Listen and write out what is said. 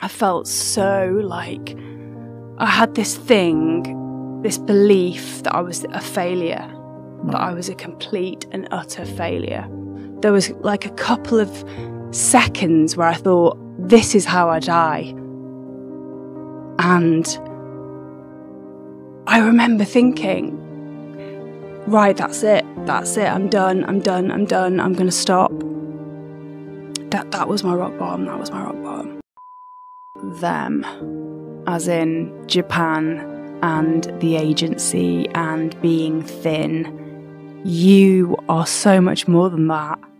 I felt so like I had this thing, this belief that I was a failure, that I was a complete and utter failure. There was like a couple of seconds where I thought, this is how I die. And I remember thinking, right, that's it, I'm done, I'm going to stop. That was my rock bottom, Them, as in Japan and the agency and being thin. You are so much more than that.